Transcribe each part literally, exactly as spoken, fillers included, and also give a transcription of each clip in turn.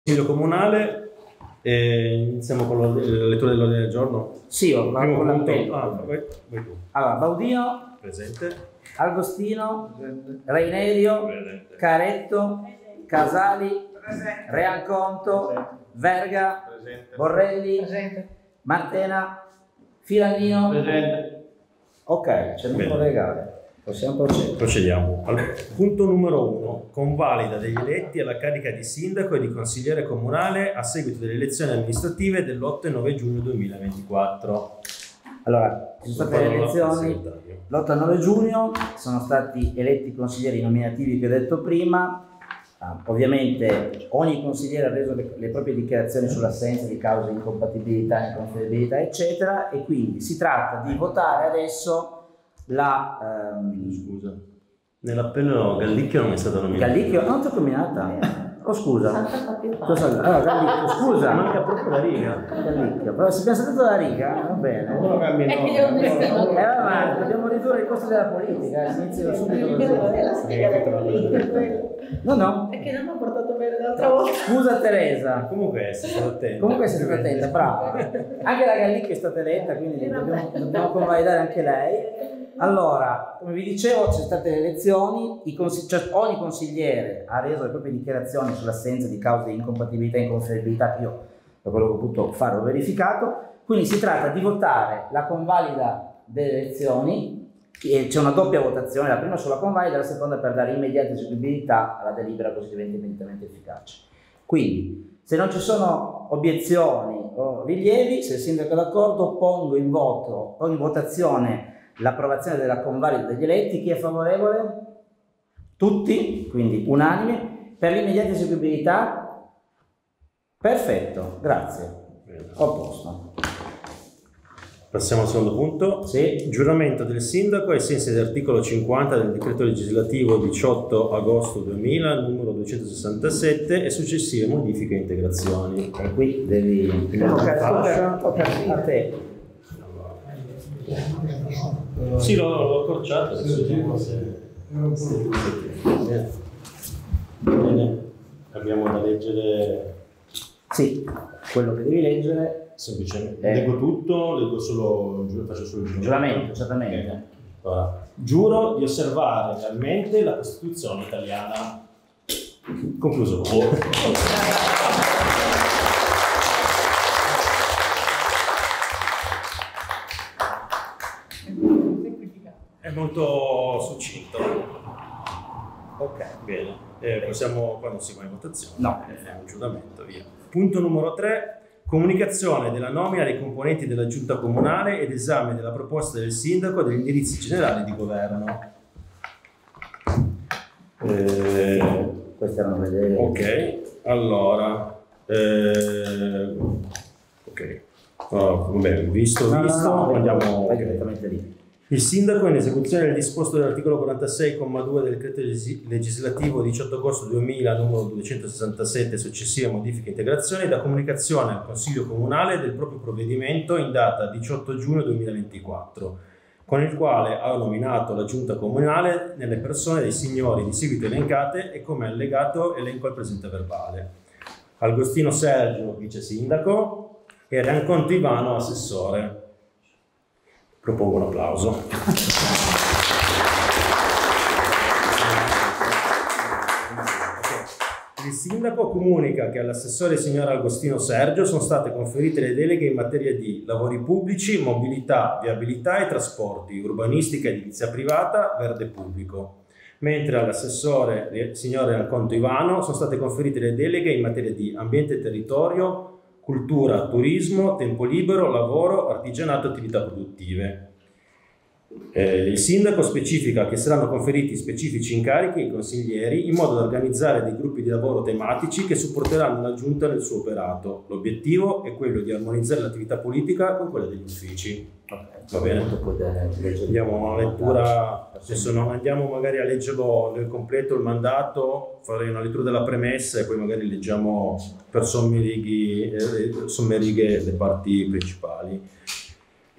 Consiglio comunale, eh, iniziamo con la lettura dell'ordine del giorno. Sì, io vado con l'appello. Ah, vai, vai tu. Allora, Baudino, presente. Agostino, presente. Reinerio, presente. Caretto, presente. Casali, presente. Reanconto, presente. Verga, presente. Borrelli, presente. Martena, Filanino, presente. Ok, c'è il numero legale. Possiamo procedere. Procediamo. Allora, punto numero uno. Convalida degli eletti alla carica di sindaco e di consigliere comunale a seguito delle elezioni amministrative dell'otto e nove giugno duemilaventiquattro. Allora, sono state le elezioni l'otto e nove giugno, sono stati eletti consiglieri nominativi che ho detto prima. Ah, ovviamente ogni consigliere ha reso le, le proprie dichiarazioni sull'assenza di cause di incompatibilità, inconferibilità, eccetera, e quindi si tratta di votare adesso la... Um... Scusa, nell'appello Gallicchio non è stata nominata. Gallicchio? Non ti ho nominata? Oh scusa. Cosa... Allora, Gallicchio, scusa. Manca proprio la riga. Gallicchio, però se abbiamo saltato la riga, va bene. Non lo cambi, no. Eh, ma dobbiamo ridurre i costi della politica, si inizia subito così. No, no. È che non ho portato bene l'altra volta. Scusa Teresa. Comunque sei stata attenta. Comunque sei stata attenta, brava. Anche la Gallicchio è stata eletta, quindi dobbiamo, dobbiamo convalidare anche lei. Allora, come vi dicevo, ci sono state le elezioni, i consigli, cioè, ogni consigliere ha reso le proprie dichiarazioni sull'assenza di cause di incompatibilità e inconferibilità che io, da quello che ho potuto fare, ho verificato. Quindi si tratta di votare la convalida delle elezioni, c'è una doppia votazione, la prima sulla convalida e la seconda per dare immediata eseguibilità alla delibera così diventa immediatamente efficace. Quindi, se non ci sono obiezioni o rilievi, se il sindaco è d'accordo, pongo in voto, pongo in votazione l'approvazione della convalida degli eletti. Chi è favorevole? Tutti, quindi unanime. Per l'immediata eseguibilità? Perfetto, grazie. Ho posto. Passiamo al secondo punto. Sì. Giuramento del sindaco ai sensi dell'articolo cinquanta del decreto legislativo diciotto agosto duemila, numero duecentosessantasette, e successive modifiche e integrazioni. E qui devi... a te. Sì, l'ho accorciato. Bene, abbiamo da leggere. Sì, quello che devi leggere. Semplicemente. Eh. Leggo tutto, leggo solo, faccio solo il giuramento. Certamente. Okay. Allora, giuro di osservare realmente la Costituzione italiana. Concluso. Oh. È molto succinto. Ok, bene. Eh, possiamo, quando si va in votazione, no, è un giuramento, via. Punto numero tre. Comunicazione della nomina dei componenti della giunta comunale ed esame della proposta del sindaco degli indirizzi generali di governo. Eh, queste erano le... Ok, allora. Eh, ok. Oh, vabbè, visto, no, visto, no, no, andiamo vai direttamente lì. Il sindaco, in esecuzione del disposto dell'articolo quarantasei comma due del decreto legislativo diciotto agosto duemila, numero duecentosessantasette, successive modifiche e integrazioni, dà comunicazione al Consiglio Comunale del proprio provvedimento in data diciotto giugno duemilaventiquattro, con il quale ha nominato la Giunta Comunale nelle persone dei signori di seguito elencate e come allegato elenco al presente verbale. Agostino Sergio, vice sindaco, e Reanconto Ivano, assessore. Propongo un applauso. Il sindaco comunica che all'assessore signor Agostino Sergio sono state conferite le deleghe in materia di lavori pubblici, mobilità, viabilità e trasporti, urbanistica, edilizia privata, verde pubblico, mentre all'assessore signor Reanconto Ivano sono state conferite le deleghe in materia di ambiente e territorio, cultura, turismo, tempo libero, lavoro, artigianato e attività produttive. Eh, il sindaco specifica che saranno conferiti specifici incarichi ai consiglieri in modo da organizzare dei gruppi di lavoro tematici che supporteranno la giunta nel suo operato. L'obiettivo è quello di armonizzare l'attività politica con quella degli uffici. Okay. Va bene? Andiamo a una lettura, adesso non andiamo magari a leggerlo nel completo il mandato, farei una lettura della premessa e poi magari leggiamo per somme righe, eh, somme righe le parti principali.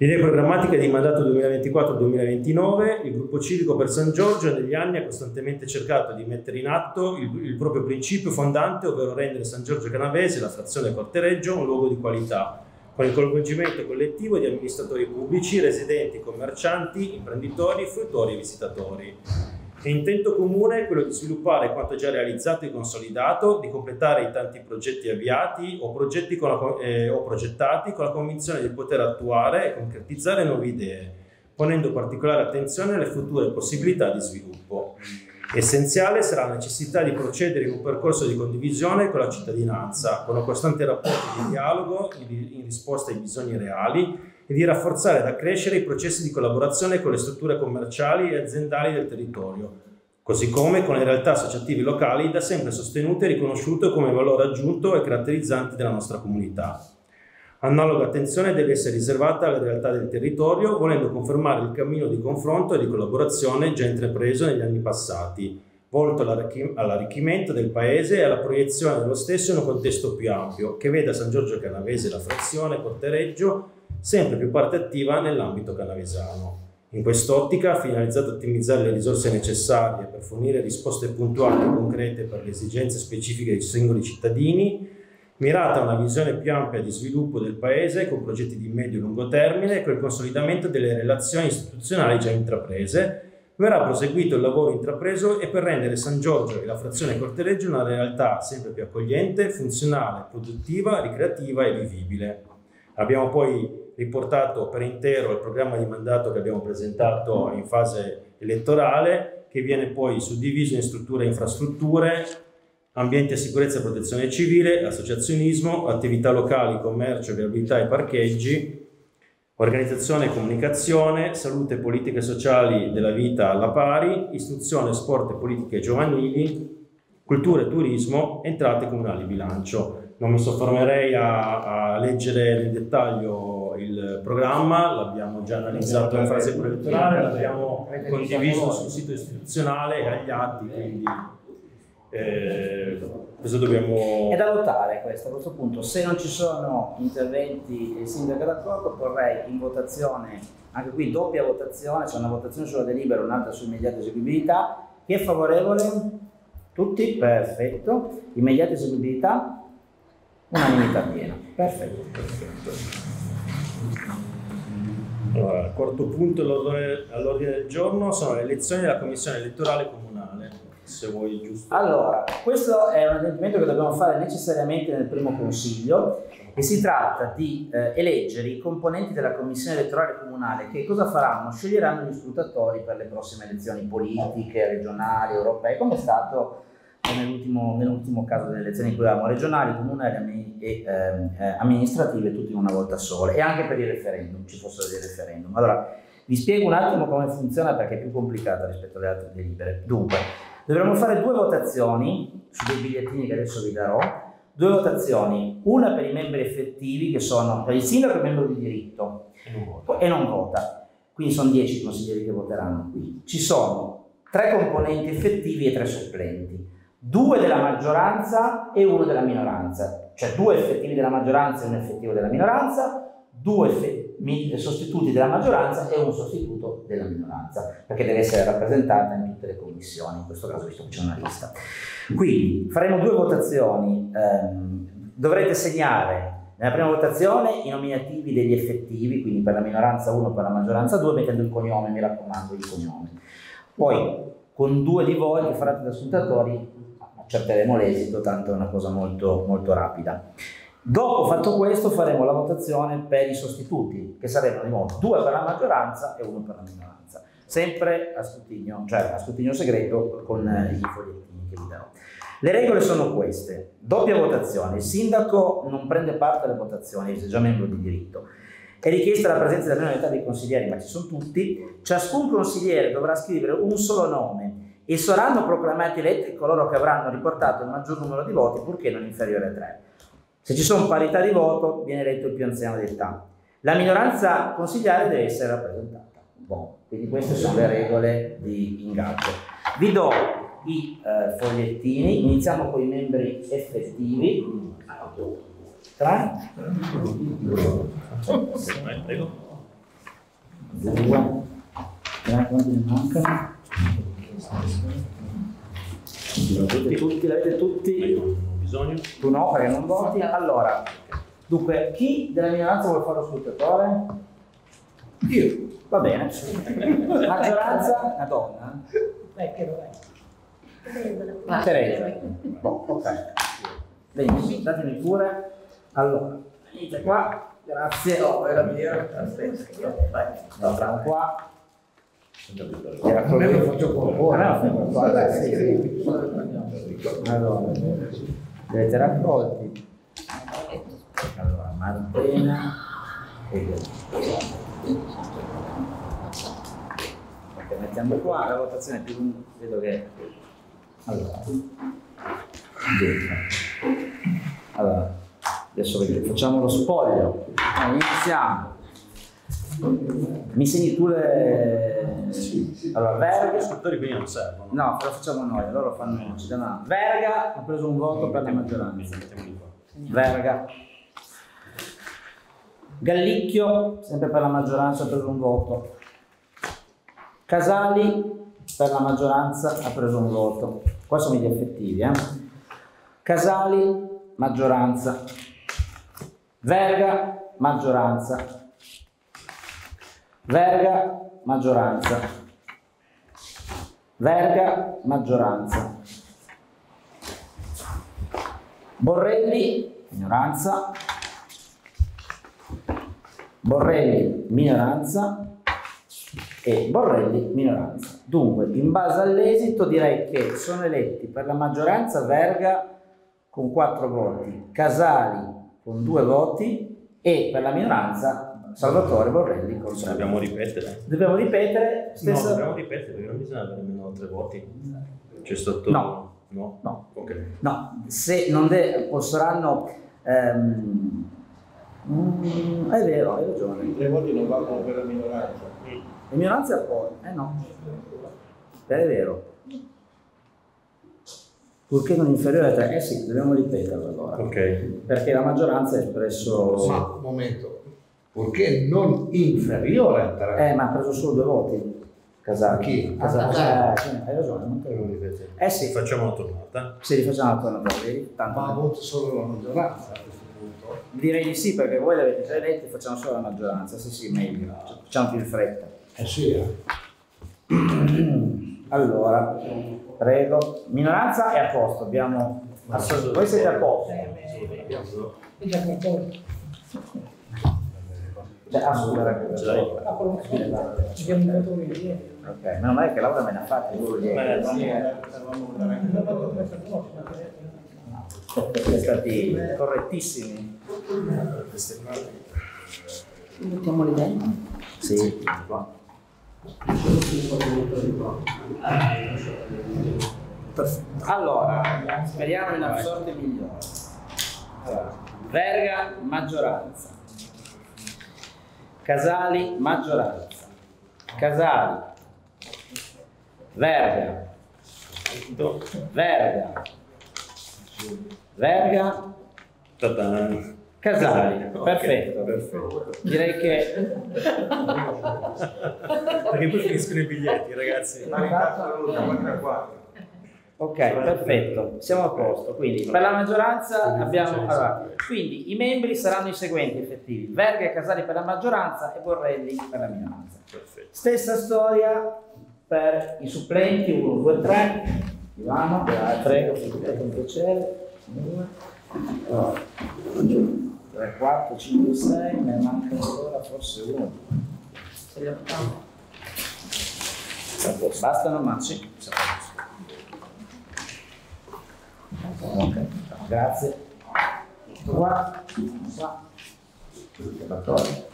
Linee programmatiche di mandato duemilaventiquattro duemilaventinove, il gruppo civico per San Giorgio negli anni ha costantemente cercato di mettere in atto il, il proprio principio fondante, ovvero rendere San Giorgio Canavese, la frazione Cortereggio, un luogo di qualità, con il coinvolgimento collettivo di amministratori pubblici, residenti, commercianti, imprenditori, fruitori e visitatori. L'intento comune è quello di sviluppare quanto già realizzato e consolidato, di completare i tanti progetti avviati o, progetti con la, eh, o progettati con la convinzione di poter attuare e concretizzare nuove idee, ponendo particolare attenzione alle future possibilità di sviluppo. Essenziale sarà la necessità di procedere in un percorso di condivisione con la cittadinanza, con un costante rapporto di dialogo in risposta ai bisogni reali e di rafforzare ed accrescere i processi di collaborazione con le strutture commerciali e aziendali del territorio, così come con le realtà associative locali da sempre sostenute e riconosciute come valore aggiunto e caratterizzanti della nostra comunità. Analoga attenzione deve essere riservata alle realtà del territorio, volendo confermare il cammino di confronto e di collaborazione già intrapreso negli anni passati, volto all'arricchimento del Paese e alla proiezione dello stesso in un contesto più ampio, che veda San Giorgio Canavese e la frazione Cortereggio sempre più parte attiva nell'ambito canavesano. In quest'ottica, finalizzato a ottimizzare le risorse necessarie per fornire risposte puntuali e concrete per le esigenze specifiche dei singoli cittadini, mirata a una visione più ampia di sviluppo del Paese con progetti di medio e lungo termine e con il consolidamento delle relazioni istituzionali già intraprese, verrà proseguito il lavoro intrapreso e per rendere San Giorgio e la frazione Cortereggio una realtà sempre più accogliente, funzionale, produttiva, ricreativa e vivibile. Abbiamo poi riportato per intero il programma di mandato che abbiamo presentato in fase elettorale, che viene poi suddiviso in strutture e infrastrutture, ambiente, sicurezza e protezione civile, associazionismo, attività locali, commercio, viabilità e parcheggi, organizzazione e comunicazione, salute, politiche sociali della vita alla pari, istruzione, sport e politiche giovanili, cultura e turismo, entrate comunali, bilancio. Non mi soffermerei a, a leggere nel dettaglio il programma, l'abbiamo già analizzato in fase preelettorale, l'abbiamo condiviso sul sito istituzionale e agli atti, quindi eh, cosa dobbiamo... È da notare questo, a questo punto, se non ci sono interventi e il sindaco è d'accordo, porrei in votazione, anche qui doppia votazione, c'è una votazione sulla delibera e un'altra su immediata eseguibilità. Chi è favorevole? Tutti? Perfetto. Immediata eseguibilità? Unanimità piena. Perfetto. Perfetto. Allora, il quarto punto all'ordine del giorno sono le elezioni della commissione elettorale comunale, se vuoi giusto. Allora, questo è un adempimento che dobbiamo fare necessariamente nel primo consiglio e si tratta di eh, eleggere i componenti della commissione elettorale comunale che cosa faranno? Sceglieranno gli scrutatori per le prossime elezioni politiche, regionali, europee, come è stato nell'ultimo nell'ultimo caso delle elezioni in cui avevamo regionali, comunali e eh, amministrative tutte in una volta sola, e anche per i referendum, ci fossero dei referendum. Allora, vi spiego un attimo come funziona perché è più complicata rispetto alle altre delibere. Dunque, dovremo fare due votazioni su dei bigliettini che adesso vi darò, due votazioni, una per i membri effettivi che sono, per il sindaco è membro di diritto e non vota, quindi sono dieci consiglieri che voteranno qui. Ci sono tre componenti effettivi e tre supplenti, due della maggioranza e uno della minoranza, cioè due effettivi della maggioranza e un effettivo della minoranza, due sostituti della maggioranza e un sostituto della minoranza, perché deve essere rappresentata in tutte le commissioni, in questo caso visto che c'è una lista. Quindi faremo due votazioni, ehm, dovrete segnare nella prima votazione i nominativi degli effettivi, quindi per la minoranza uno, per la maggioranza due, mettendo il cognome, mi raccomando, il cognome. Poi con due di voi che farete da scrutatori accerteremo l'esito, tanto è una cosa molto, molto rapida. Dopo fatto questo faremo la votazione per i sostituti, che sarebbero di nuovo due per la maggioranza e uno per la minoranza, sempre a scrutinio, cioè a scrutinio segreto con i fogliettini che vi darò. Le regole sono queste: doppia votazione, il sindaco non prende parte alle votazioni, è già membro di diritto. È richiesta la presenza della minoranza dei consiglieri, ma ci sono tutti. Ciascun consigliere dovrà scrivere un solo nome e saranno proclamati eletti coloro che avranno riportato il maggior numero di voti, purché non inferiore a tre. Se ci sono parità di voto, viene eletto il più anziano di età. La minoranza consigliare deve essere rappresentata. Bon, quindi queste sono le regole di ingaggio. Vi do i eh, fogliettini, iniziamo con i membri effettivi. Tre. due, tre, quanti ne mancano? L'avete tutti, l'avete tutti? Io non ho bisogno. Tu no, perché non voti. Allora, dunque, chi della minoranza vuole fare lo scrutatore? Io. Va bene. Maggioranza? Una donna? Teresa. Boh, ok. Benissimo, datemi pure. Allora, venite qua. Grazie. Oh, era mia. Andiamo qua. Era quello che faccio qua. Sì, sì. Allora, avete raccolti. Allora, Martina e ok, mettiamo qua la votazione più lunga, vedo che allora, allora adesso vedete, facciamo lo spoglio. Allora, iniziamo. Mi segni tu le... Allora, Verga... Gli istruttori quindi non servono. No, lo facciamo noi, loro lo fanno... Ci danno... Verga ha preso un voto per la maggioranza. Verga. Gallicchio, sempre per la maggioranza, ha preso un voto. Casali, per la maggioranza, ha preso un voto. Qua sono gli effettivi, eh? Casali, maggioranza. Verga, maggioranza. Verga, maggioranza. Verga, maggioranza. Borrelli, minoranza. Borrelli, minoranza. E Borrelli, minoranza. Dunque, in base all'esito direi che sono eletti per la maggioranza Verga con quattro voti, Casali con due voti e per la minoranza Salvatore Borrelli con sei. Dobbiamo ripetere. Dobbiamo ripetere? Stessa... No, dobbiamo ripetere perché non bisogna avere almeno tre voti. C'è stato... No. No? No. Ok. No, se non de... saranno... Ehm... Mm, è vero, hai ragione. I tre voti non valgono per la minoranza. Le minoranze poi? Eh no. È vero. Purché non inferiore a tre, eh sì, dobbiamo ripeterlo allora. Ok. Perché la maggioranza ha espresso... Ma, un momento, purché non inferiore a tre. Eh, ma ha preso solo due voti. Casali. Chi? Casali. Ah, Eh, sì, hai ragione, non te lo ripetere. Eh sì. Facciamo una tornata. Se rifacciamo la tornata, vedi? Tanto Ma ha avuto solo la maggioranza a questo punto. direi di sì, perché voi l'avete già eletti, facciamo solo la maggioranza. Sì, sì, meglio. Facciamo più in fretta. Eh sì, eh. Allora, prego. Minoranza è a posto, abbiamo assolut- voi siete a posto. Cioè, assolutamente. Ok, meno male che Laura me ne ha fatti due ieri. Siete stati correttissimi. Mettiamoli dentro. Sì, qua. Perfetto. Allora, speriamo in una sorte migliore. Allora, Verga, maggioranza. Casali, maggioranza. Casali. Verga. Verga. Verga. Ta-da. Casali, Okay, perfetto. perfetto. Direi che Perché poi finiscono i biglietti, ragazzi. ok, perfetto, siamo a posto. Quindi per la maggioranza abbiamo allora, quindi i membri saranno i seguenti effettivi: Verga e Casali per la maggioranza e Borrelli per la minoranza. Perfetto. Stessa storia per i supplenti, uno, due, tre. Ivano, prego, con piacere. Allora, tre, quattro, cinque, sei, ne manca ancora forse uno. Se li facciamo. Bastano, ma sì. Ok, grazie. Qua, qua. quattordici.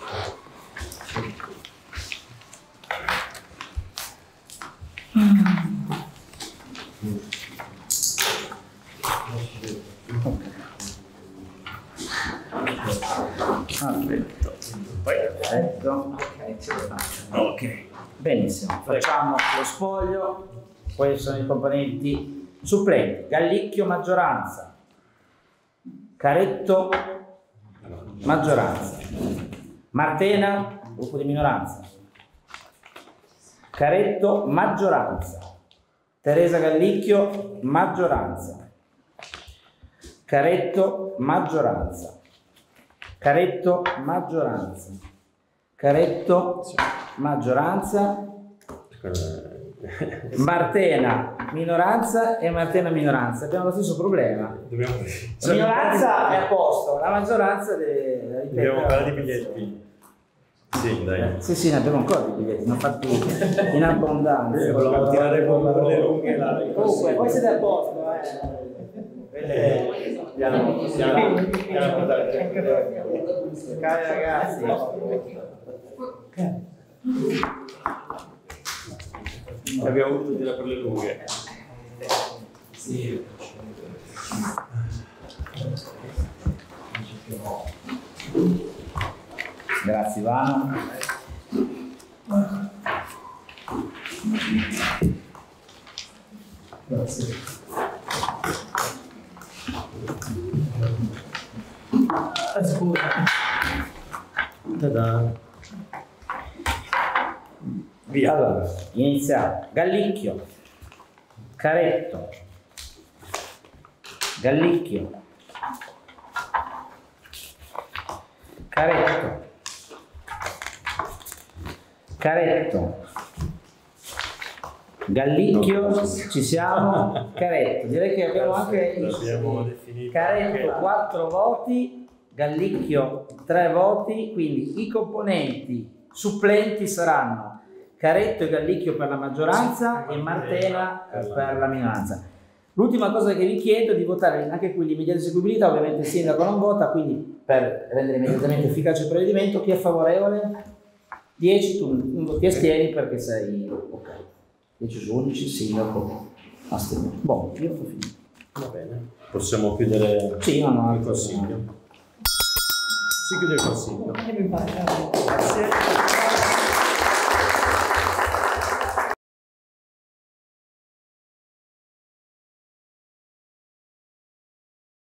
Perfetto. Perfetto. Ok. Benissimo. Facciamo lo spoglio. Poi sono i componenti supplenti. Gallicchio maggioranza. Caretto maggioranza. Martena gruppo di minoranza. Caretto, maggioranza. Teresa Gallicchio, maggioranza. Caretto, maggioranza. Caretto, maggioranza. Caretto, maggioranza. Martena, minoranza e Martena, minoranza. Abbiamo lo stesso problema. Dobbiamo... La minoranza è a posto, la maggioranza deve ripetere. Dobbiamo parlare di biglietti. Sì, dai. Sì, sì, ne abbiamo ancora di biglietti, ne ho fatti in abbondanza. Volevamo tirare con le lunghe là. Comunque, poi siete a posto, eh. Piano, piano, piano, Cari ragazzi. Abbiamo avuto tirare per le lunghe. Sì. Grazie Ivano. Grazie. Scusa. Ta-da. Via. Allora, iniziamo. Gallicchio, Caretto, Gallicchio, Caretto, Caretto, Gallicchio, ci siamo, Caretto. Direi che abbiamo anche L'abbiamo definito. Caretto quattro voti, Gallicchio tre voti, quindi i componenti supplenti saranno Caretto e Gallicchio per la maggioranza e Martena per la minoranza. L'ultima cosa che vi chiedo è di votare anche qui l'immediata eseguibilità, ovviamente il sindaco non vota, quindi per rendere immediatamente efficace il provvedimento, chi è favorevole? dieci, tu ti astieni perché sei ok. dieci su undici, sindaco astenuto. Boh, io ho finito. Va bene. Possiamo chiudere Sì, no, no, il consiglio. Si chiude il consiglio. Grazie.